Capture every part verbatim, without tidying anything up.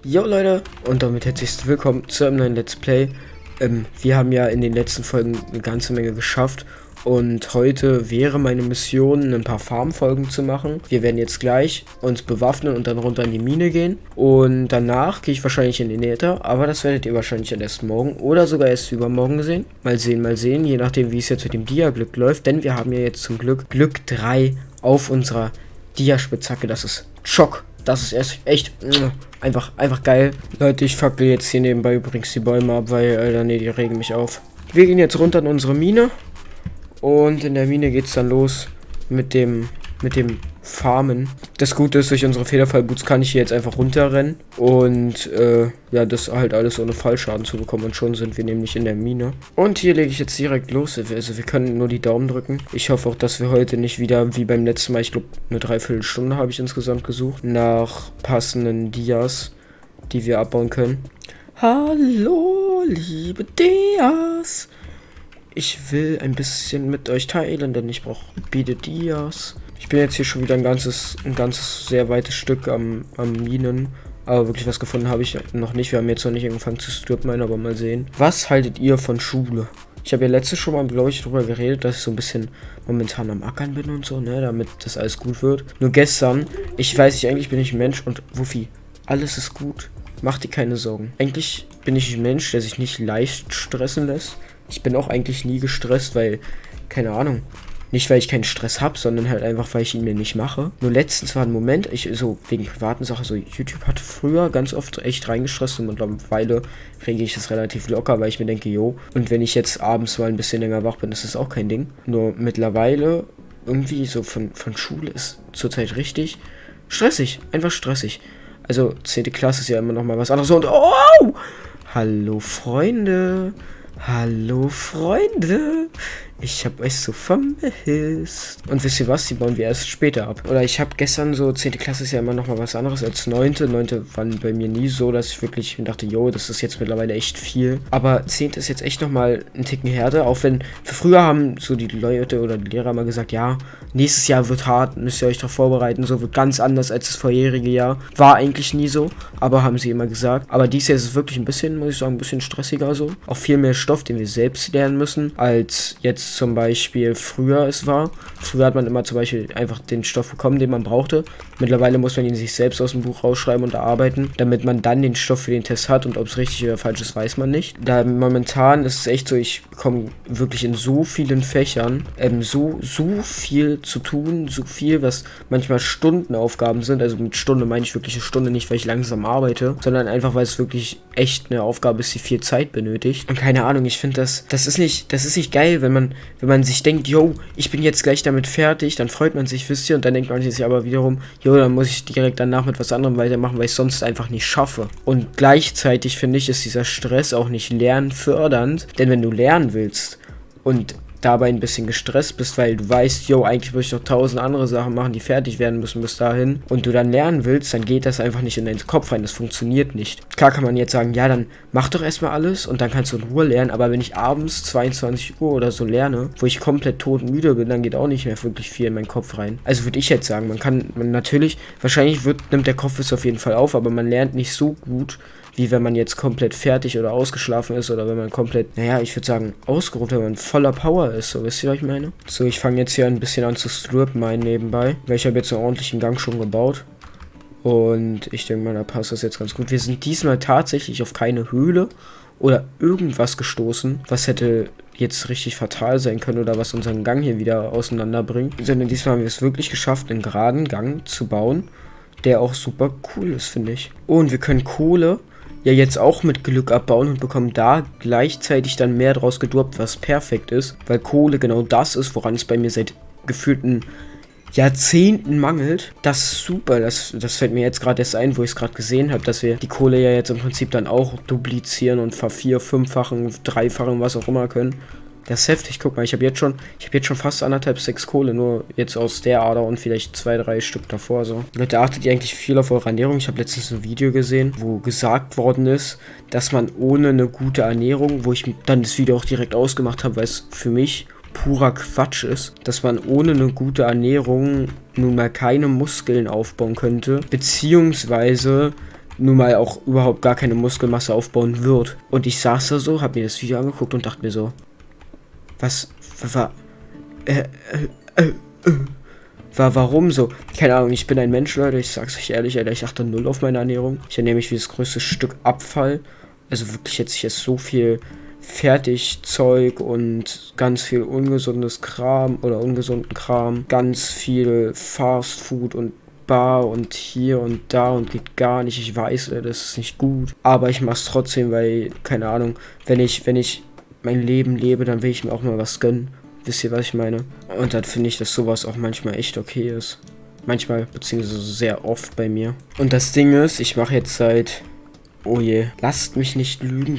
Jo Leute, und damit herzlich willkommen zu einem neuen Let's Play. Ähm, wir haben ja in den letzten Folgen eine ganze Menge geschafft und heute wäre meine Mission, ein paar Farmfolgen zu machen. Wir werden jetzt gleich uns bewaffnen und dann runter in die Mine gehen und danach gehe ich wahrscheinlich in den Nether, aber das werdet ihr wahrscheinlich erst morgen oder sogar erst übermorgen sehen. Mal sehen, mal sehen, je nachdem wie es jetzt mit dem Dia-Glück läuft, denn wir haben ja jetzt zum Glück Glück drei auf unserer Dia-Spitzhacke. Das ist Schock. Das ist erst echt einfach, einfach geil. Leute, ich fackel jetzt hier nebenbei übrigens die Bäume ab, weil, Alter, nee, die regen mich auf. Wir gehen jetzt runter in unsere Mine. Und in der Mine geht es dann los mit dem, mit dem Farmen. Das Gute ist, durch unsere Federfallboots kann ich hier jetzt einfach runterrennen. Und, äh, ja, das halt alles ohne Fallschaden zu bekommen. Und schon sind wir nämlich in der Mine. Und hier lege ich jetzt direkt los. Also wir können nur die Daumen drücken. Ich hoffe auch, dass wir heute nicht wieder, wie beim letzten Mal, ich glaube, eine Dreiviertelstunde habe ich insgesamt gesucht, nach passenden Dias, die wir abbauen können. Hallo, liebe Dias. Ich will ein bisschen mit euch teilen, denn ich brauche Bede Dias. Ich bin jetzt hier schon wieder ein ganzes, ein ganzes sehr weites Stück am, am Minen. Aber wirklich was gefunden habe ich noch nicht. Wir haben jetzt noch nicht angefangen zu stripminen, aber mal sehen. Was haltet ihr von Schule? Ich habe ja letztes schon mal, glaube ich, darüber geredet, dass ich so ein bisschen momentan am Ackern bin und so, ne, damit das alles gut wird. Nur gestern, ich weiß nicht, eigentlich bin ich ein Mensch und Wuffi, alles ist gut. Mach dir keine Sorgen. Eigentlich bin ich ein Mensch, der sich nicht leicht stressen lässt. Ich bin auch eigentlich nie gestresst, weil, keine Ahnung, nicht weil ich keinen Stress habe, sondern halt einfach, weil ich ihn mir nicht mache. Nur letztens war ein Moment, ich so wegen privaten Sachen, so YouTube hat früher ganz oft echt reingestresst und mittlerweile rege ich das relativ locker, weil ich mir denke, jo, und wenn ich jetzt abends mal ein bisschen länger wach bin, ist das auch kein Ding. Nur mittlerweile irgendwie so von, von Schule ist zurzeit richtig stressig, einfach stressig. Also zehnte Klasse ist ja immer noch mal was anderes und oh! Hallo Freunde! Hallo Freunde, ich hab euch so vermisst. Und wisst ihr was, die bauen wir erst später ab. Oder ich habe gestern so, zehnte Klasse ist ja immer noch mal was anderes als neunte. neunte waren bei mir nie so, dass ich wirklich dachte, jo, das ist jetzt mittlerweile echt viel. Aber zehnte ist jetzt echt noch mal ein Ticken härter. Auch wenn, für früher haben so die Leute oder die Lehrer mal gesagt, ja, nächstes Jahr wird hart, müsst ihr euch darauf vorbereiten. So wird ganz anders als das vorherige Jahr. War eigentlich nie so, aber haben sie immer gesagt. Aber dieses Jahr ist es wirklich ein bisschen, muss ich sagen, ein bisschen stressiger so. Auch viel mehr Stoff, den wir selbst lernen müssen, als jetzt zum Beispiel früher es war. Früher hat man immer zum Beispiel einfach den Stoff bekommen, den man brauchte. Mittlerweile muss man ihn sich selbst aus dem Buch rausschreiben und erarbeiten, damit man dann den Stoff für den Test hat, und ob es richtig oder falsch ist, weiß man nicht. Da momentan ist es echt so, ich bekomme wirklich in so vielen Fächern ähm, so, so viel zu tun, so viel, was manchmal Stundenaufgaben sind. Also mit Stunde meine ich wirklich eine Stunde, nicht weil ich langsam arbeite, sondern einfach, weil es wirklich echt eine Aufgabe ist, die viel Zeit benötigt. Und keine Ahnung, ich finde das, das ist nicht, das ist nicht geil, wenn man, wenn man sich denkt, yo, ich bin jetzt gleich damit fertig, dann freut man sich, wisst ihr, und dann denkt man sich aber wiederum, yo, dann muss ich direkt danach mit was anderem weitermachen, weil ich sonst einfach nicht schaffe. Und gleichzeitig finde ich, ist dieser Stress auch nicht lernfördernd, denn wenn du lernen willst und dabei ein bisschen gestresst bist, weil du weißt, yo, eigentlich würde ich noch tausend andere Sachen machen, die fertig werden müssen bis dahin, und du dann lernen willst, dann geht das einfach nicht in deinen Kopf rein, das funktioniert nicht. Klar kann man jetzt sagen, ja, dann mach doch erstmal alles und dann kannst du in Ruhe lernen, aber wenn ich abends zweiundzwanzig Uhr oder so lerne, wo ich komplett todmüde bin, dann geht auch nicht mehr wirklich viel in meinen Kopf rein. Also würde ich jetzt sagen, man kann, man natürlich, wahrscheinlich wird, nimmt der Kopf es auf jeden Fall auf, aber man lernt nicht so gut, wie wenn man jetzt komplett fertig oder ausgeschlafen ist, oder wenn man komplett, naja, ich würde sagen, ausgeruht, wenn man voller Power ist, so, wisst ihr, was ich meine? So, ich fange jetzt hier ein bisschen an zu stripminen nebenbei, weil ich habe jetzt einen ordentlichen Gang schon gebaut. Und ich denke mal, da passt das jetzt ganz gut. Wir sind diesmal tatsächlich auf keine Höhle oder irgendwas gestoßen, was hätte jetzt richtig fatal sein können oder was unseren Gang hier wieder auseinanderbringt. Sondern diesmal haben wir es wirklich geschafft, einen geraden Gang zu bauen, der auch super cool ist, finde ich. Und wir können Kohle ja jetzt auch mit Glück abbauen und bekommen da gleichzeitig dann mehr draus gedroppt, was perfekt ist, weil Kohle genau das ist, woran es bei mir seit gefühlten Jahrzehnten mangelt. Das ist super, das, das fällt mir jetzt gerade erst ein, wo ich es gerade gesehen habe, dass wir die Kohle ja jetzt im Prinzip dann auch duplizieren und vervier-, fünffachen, dreifachen, was auch immer können. Das ist heftig, guck mal, ich habe jetzt schon, ich habe jetzt schon fast anderthalb, sechs Kohle, nur jetzt aus der Ader und vielleicht zwei, drei Stück davor, so. Leute, achtet ihr eigentlich viel auf eure Ernährung? Ich habe letztens ein Video gesehen, wo gesagt worden ist, dass man ohne eine gute Ernährung, wo ich dann das Video auch direkt ausgemacht habe, weil es für mich purer Quatsch ist, dass man ohne eine gute Ernährung nun mal keine Muskeln aufbauen könnte, beziehungsweise nun mal auch überhaupt gar keine Muskelmasse aufbauen wird. Und ich saß da so, hab mir das Video angeguckt und dachte mir so, was, war, äh, äh, äh, äh, war, warum so? Keine Ahnung, ich bin ein Mensch, Leute, ich sag's euch ehrlich, Alter, ich achte null auf meine Ernährung. Ich ernähre mich wie das größte Stück Abfall. Also wirklich jetzt, ich esse so viel Fertigzeug und ganz viel ungesundes Kram oder ungesunden Kram. Ganz viel Fast Food und Bar und hier und da und geht gar nicht. Ich weiß, das ist nicht gut. Aber ich mach's trotzdem, weil, keine Ahnung, wenn ich, wenn ich mein Leben lebe, dann will ich mir auch mal was gönnen. Wisst ihr, was ich meine? Und dann finde ich, dass sowas auch manchmal echt okay ist. Manchmal, beziehungsweise sehr oft bei mir. Und das Ding ist, ich mache jetzt seit... Oh je, lasst mich nicht lügen,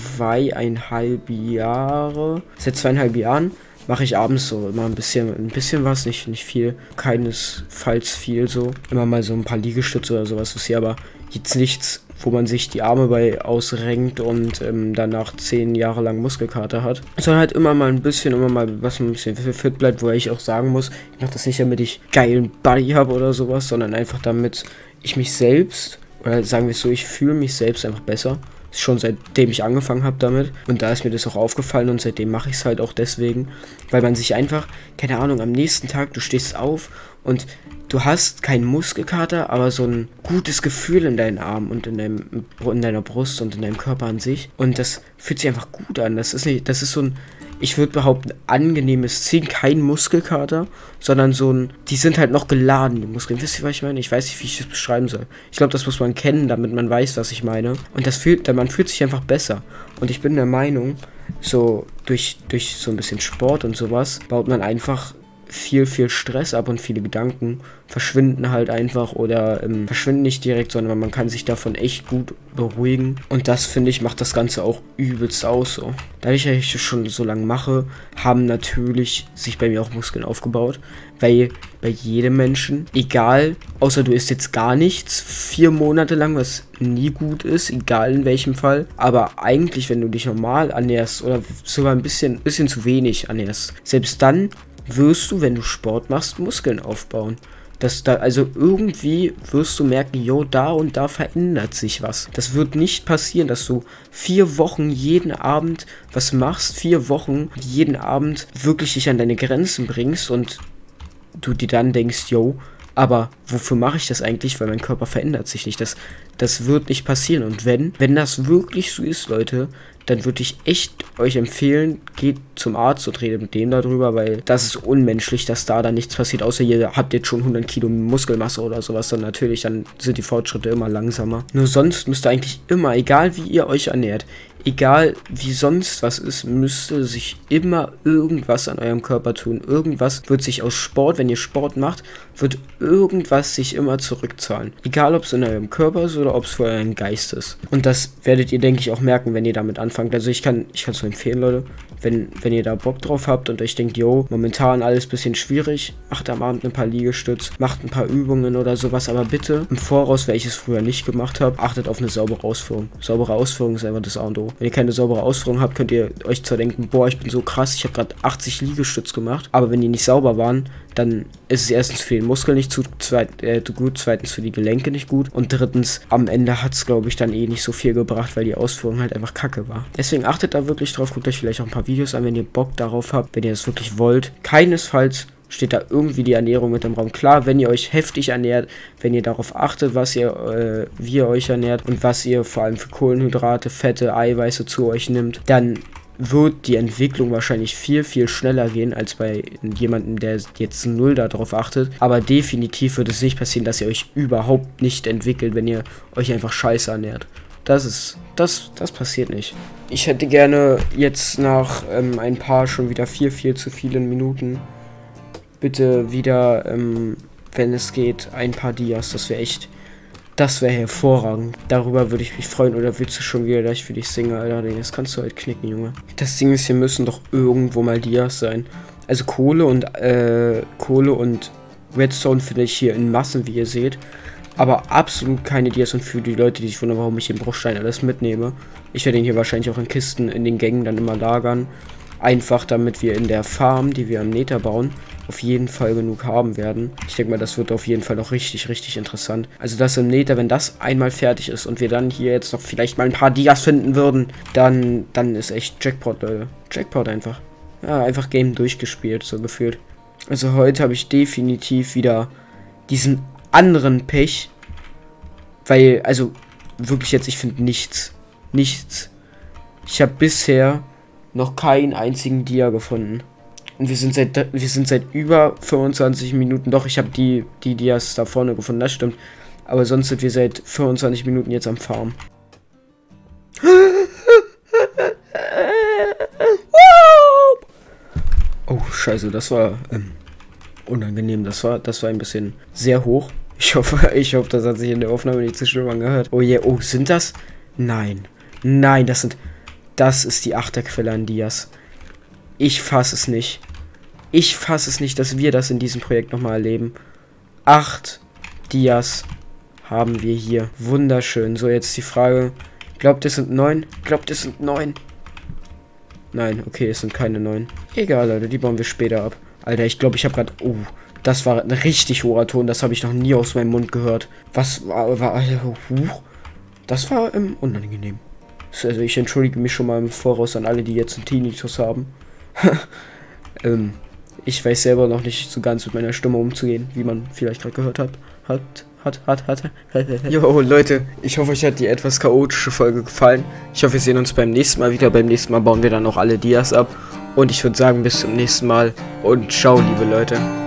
zweieinhalb Jahre. Seit zweieinhalb Jahren mache ich abends so immer ein bisschen, ein bisschen was, nicht, nicht viel, keinesfalls viel so. Immer mal so ein paar Liegestütze oder sowas, was hier aber jetzt nichts, wo man sich die Arme bei ausrenkt und ähm, danach zehn Jahre lang Muskelkater hat. Sondern halt immer mal ein bisschen, immer mal was ein bisschen fit bleibt, wo ich auch sagen muss, ich mache das nicht, damit ich geilen Body habe oder sowas, sondern einfach damit ich mich selbst... Oder sagen wir es so, ich fühle mich selbst einfach besser. Schon seitdem ich angefangen habe damit. Und da ist mir das auch aufgefallen und seitdem mache ich es halt auch deswegen. Weil man sich einfach, keine Ahnung, am nächsten Tag, du stehst auf und du hast keinen Muskelkater, aber so ein gutes Gefühl in deinen Armen und in, deinem, in deiner Brust und in deinem Körper an sich. Und das fühlt sich einfach gut an. Das ist nicht, das ist so ein... Ich würde behaupten, angenehmes Ziehen, kein Muskelkater, sondern so ein, die sind halt noch geladen, die Muskeln. Wisst ihr, was ich meine? Ich weiß nicht, wie ich das beschreiben soll. Ich glaube, das muss man kennen, damit man weiß, was ich meine. Und das fühlt, man fühlt sich einfach besser. Und ich bin der Meinung, so durch, durch so ein bisschen Sport und sowas, baut man einfach viel, viel Stress ab und viele Gedanken verschwinden halt einfach oder ähm, verschwinden nicht direkt, sondern man kann sich davon echt gut beruhigen. Und das, finde ich, macht das Ganze auch übelst aus so. Dadurch, dass ich das schon so lange mache, haben natürlich sich bei mir auch Muskeln aufgebaut, weil bei jedem Menschen, egal, außer du isst jetzt gar nichts, vier Monate lang, was nie gut ist, egal in welchem Fall, aber eigentlich, wenn du dich normal ernährst oder sogar ein bisschen, bisschen zu wenig ernährst, selbst dann wirst du, wenn du Sport machst, Muskeln aufbauen. Das da, also irgendwie wirst du merken, jo, da und da verändert sich was. Das wird nicht passieren, dass du vier Wochen jeden Abend was machst, vier Wochen jeden Abend wirklich dich an deine Grenzen bringst und du dir dann denkst, jo, aber wofür mache ich das eigentlich? Weil mein Körper verändert sich nicht. Das, das wird nicht passieren. Und wenn, wenn das wirklich so ist, Leute, dann würde ich echt euch empfehlen, geht zum Arzt und redet mit dem darüber, weil das ist unmenschlich, dass da dann nichts passiert, außer ihr habt jetzt schon hundert Kilo Muskelmasse oder sowas, dann natürlich, dann sind die Fortschritte immer langsamer. Nur sonst müsst ihr eigentlich immer, egal wie ihr euch ernährt, egal wie sonst was ist, müsste sich immer irgendwas an eurem Körper tun. Irgendwas wird sich aus Sport, wenn ihr Sport macht, wird irgendwas sich immer zurückzahlen. Egal, ob es in eurem Körper ist oder ob es für euren Geist ist. Und das werdet ihr, denke ich, auch merken, wenn ihr damit anfangt. Also ich kann ich kann es nur empfehlen, Leute, wenn, wenn ihr da Bock drauf habt und euch denkt, yo, momentan alles bisschen schwierig, macht am Abend ein paar Liegestütz, macht ein paar Übungen oder sowas, aber bitte im Voraus, weil ich es früher nicht gemacht habe, achtet auf eine saubere Ausführung. Saubere Ausführung ist einfach das A und O. Wenn ihr keine saubere Ausführung habt, könnt ihr euch zwar denken, boah, ich bin so krass, ich habe gerade achtzig Liegestütz gemacht, aber wenn die nicht sauber waren, dann ist es erstens für den Muskel nicht zu, zweit, äh, zu gut, zweitens für die Gelenke nicht gut und drittens, am Ende hat es, glaube ich, dann eh nicht so viel gebracht, weil die Ausführung halt einfach kacke war. Deswegen achtet da wirklich drauf, guckt euch vielleicht auch ein paar Videos an, wenn ihr Bock darauf habt, wenn ihr das wirklich wollt. Keinesfalls steht da irgendwie die Ernährung mit im Raum. Klar, wenn ihr euch heftig ernährt, wenn ihr darauf achtet, was ihr, äh, wie ihr euch ernährt und was ihr vor allem für Kohlenhydrate, Fette, Eiweiße zu euch nimmt, dann wird die Entwicklung wahrscheinlich viel, viel schneller gehen, als bei jemandem, der jetzt null darauf achtet. Aber definitiv wird es nicht passieren, dass ihr euch überhaupt nicht entwickelt, wenn ihr euch einfach scheiße ernährt. Das ist, das, das passiert nicht. Ich hätte gerne jetzt nach ähm, ein paar schon wieder viel, viel zu vielen Minuten bitte wieder, ähm, wenn es geht, ein paar Dias. Das wäre echt, das wäre hervorragend. Darüber würde ich mich freuen. Oder willst du schon wieder gleich für dich singen, Alter? Das kannst du halt knicken, Junge. Das Ding ist, hier müssen doch irgendwo mal Dias sein. Also Kohle und, äh, Kohle und Redstone finde ich hier in Massen, wie ihr seht. Aber absolut keine Dias und für die Leute, die sich wundern, warum ich den Bruchstein alles mitnehme. Ich werde ihn hier wahrscheinlich auch in Kisten in den Gängen dann immer lagern. Einfach damit wir in der Farm, die wir am Nether bauen, auf jeden Fall genug haben werden. Ich denke mal, das wird auf jeden Fall noch richtig, richtig interessant. Also das im Nether, wenn das einmal fertig ist und wir dann hier jetzt noch vielleicht mal ein paar Dias finden würden, dann, dann ist echt Jackpot, Leute. Jackpot einfach. Ja, einfach Game durchgespielt, so gefühlt. Also heute habe ich definitiv wieder diesen anderen Pech. Weil, also wirklich jetzt, ich finde nichts. Nichts. Ich habe bisher noch keinen einzigen Dia gefunden. Und wir sind seit wir sind seit über fünfundzwanzig Minuten. Doch, ich habe die, die Dias da vorne gefunden, das stimmt. Aber sonst sind wir seit fünfundzwanzig Minuten jetzt am Farm. Oh, scheiße, das war ähm, unangenehm. Das war, das war ein bisschen sehr hoch. Ich hoffe, ich hoffe, das hat sich in der Aufnahme nicht zu schlimm angehört. Oh je, yeah. Oh, sind das? Nein. Nein, das sind... Das ist die Achterquelle an Dias. Ich fasse es nicht. Ich fasse es nicht, dass wir das in diesem Projekt nochmal erleben. Acht Dias haben wir hier. Wunderschön. So, jetzt die Frage. Glaubt ihr, es sind neun? Glaubt ihr, es sind neun? Nein, okay, es sind keine neun. Egal, Leute, die bauen wir später ab. Alter, ich glaube, ich habe gerade... Oh, das war ein richtig hoher Ton. Das habe ich noch nie aus meinem Mund gehört. Was war... war uh, das war ähm, unangenehm. Also ich entschuldige mich schon mal im Voraus an alle, die jetzt einen Tinnitus haben. ähm, ich weiß selber noch nicht so ganz mit meiner Stimme umzugehen, wie man vielleicht gerade gehört hat. Hat, hat, hat, hat. Jo, Leute, ich hoffe, euch hat die etwas chaotische Folge gefallen. Ich hoffe, wir sehen uns beim nächsten Mal wieder. Beim nächsten Mal bauen wir dann auch alle Dias ab. Und ich würde sagen, bis zum nächsten Mal und ciao, liebe Leute.